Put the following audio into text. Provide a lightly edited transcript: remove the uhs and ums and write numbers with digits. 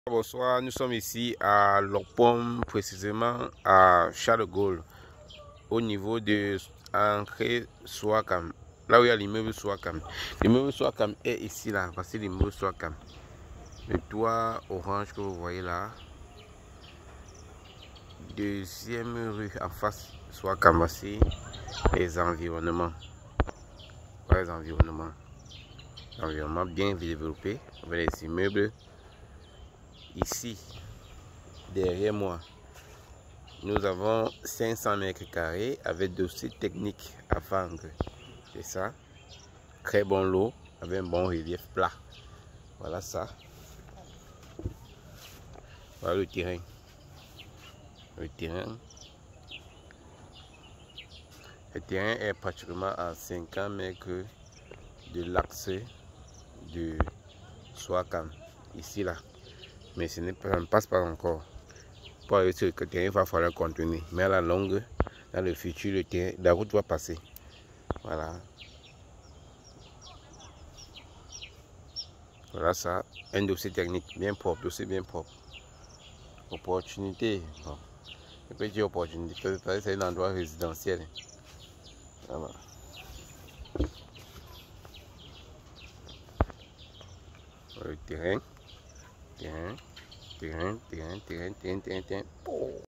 Bonsoir, nous sommes ici à Lopom, précisément à Charles de Gaulle, au niveau de Entrée Swakam, là où il y a l'immeuble Swakam. L'immeuble Swakam est ici, là, voici l'immeuble Swakam. Le toit orange que vous voyez là. Deuxième rue en face Swakam, voici les environnements. Voilà les environnements. L'environnement bien développé avec les immeubles. Ici, derrière moi, nous avons 500 mètres carrés avec dossier technique à vendre. C'est ça. Très bon lot avec un bon relief plat. Voilà ça. Voilà le terrain. Le terrain est pratiquement à 50 mètres de l'axe de Swakam. Ici là. Mais ça ne passe pas encore. Pour aller sur le terrain, il va falloir contenir. Mais à la longue, dans le futur, le terrain, la route va passer. Voilà. Voilà ça. Un dossier technique bien propre. Dossier bien propre. Opportunité. Bon. Je peux dire opportunité. C'est un endroit résidentiel. Voilà. Le terrain. Terrain.